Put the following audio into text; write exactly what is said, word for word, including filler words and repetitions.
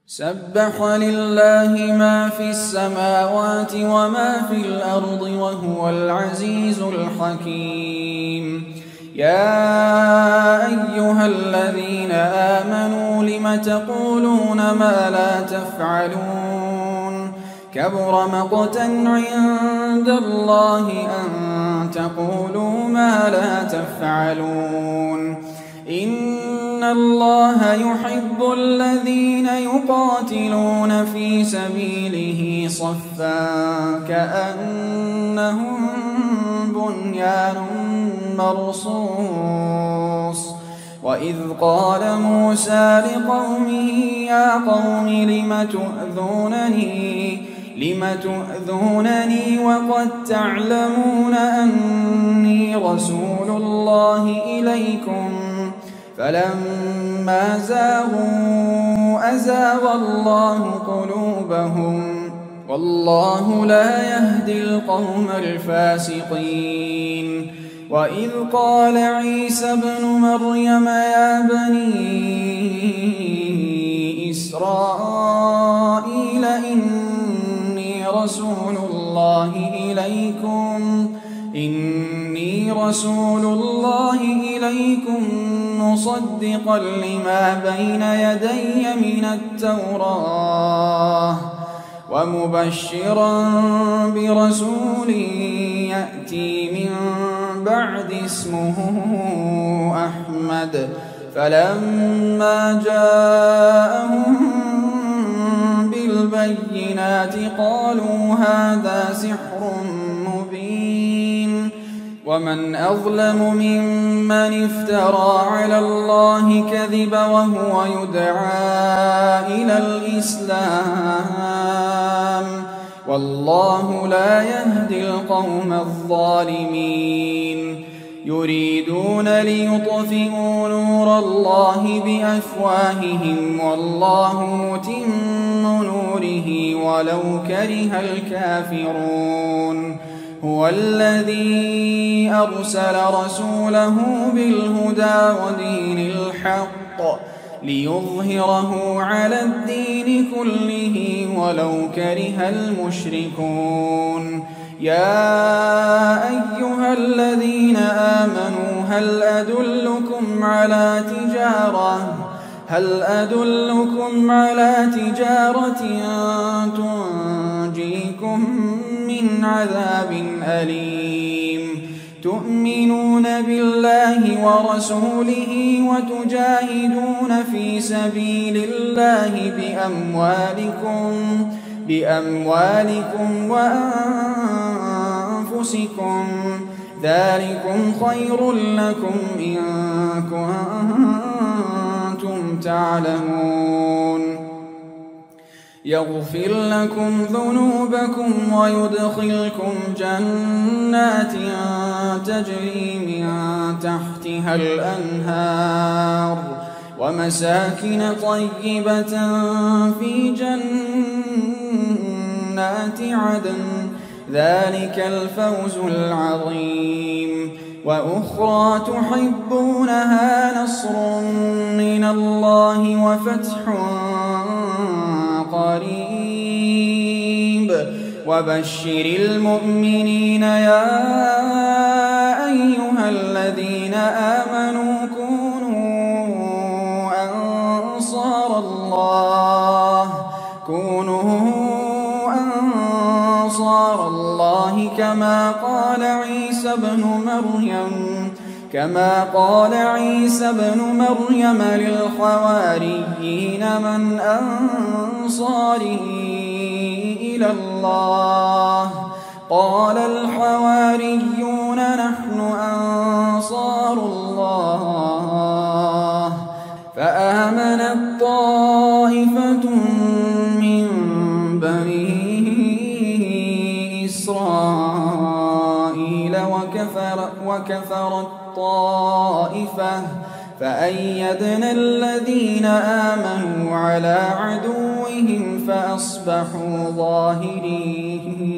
سبح لله ما في السماوات وما في الأرض وهو العزيز الحكيم. يا أيها الذين آمنوا لم تقولون ما لا تفعلون كبر مقتا عند الله أن تقولوا ما لا تفعلون. إن الله يحب الذين يقاتلون في سبيله صفا كأنهم بنيان مرصوص. وإذ قال موسى لقومه يا قوم لم تؤذونني لم تؤذونني وقد تعلمون أني رسول الله إليكم فلما زاغوا أزاغ الله قلوبهم والله لا يهدي القوم الفاسقين. وإذ قال عيسى ابن مريم يا بني إسرائيل إني رسول الله إليكم إني رسول الله إليكم مصدقا لما بين يدي من التوراة ومبشرا برسول يأتي من بعد اسمه أحمد. فلما جاءهم بالبينات قالوا هذا سحر مبين. ومن أظلم ممن افترى على الله كذبا وهو يدعى إلى الإسلام والله لا يهدي القوم الظالمين. يريدون ليطفئوا نور الله بأفواههم والله متم نوره ولو كره الكافرون. هو الذي أرسل رسوله بالهدى ودين الحق ليظهره على الدين كله ولو كره المشركون. يا أيها الذين آمنوا هل أدلكم على تجارة هل أدلكم على تجارة تنجيكم من عذاب أليم. تؤمنون بالله ورسوله وتجاهدون في سبيل الله بأموالكم بأموالكم وأنفسكم ذلكم خير لكم إن كنتم تعلمون. يغفر لكم ذنوبكم ويدخلكم جنات تجري من تحتها الأنهار ومساكن طيبة في جنات عدن ذلك الفوز العظيم. وأخرى تحبونها نصر من الله وفتح قريب وبشر المؤمنين. يا أيها الذين آمنوا كونوا أنصار الله كونوا أنصار الله كما قال عيسى ابن مريم كما قال عيسى ابن مريم للحواريين من أنصاري إلى الله قال الحواريون نحن أنصار الله. فآمنت طائفة من بني إسرائيل وكفر وكفرت طائفة فأيدنا الذين آمنوا على عدوهم فأصبحوا ظاهرين.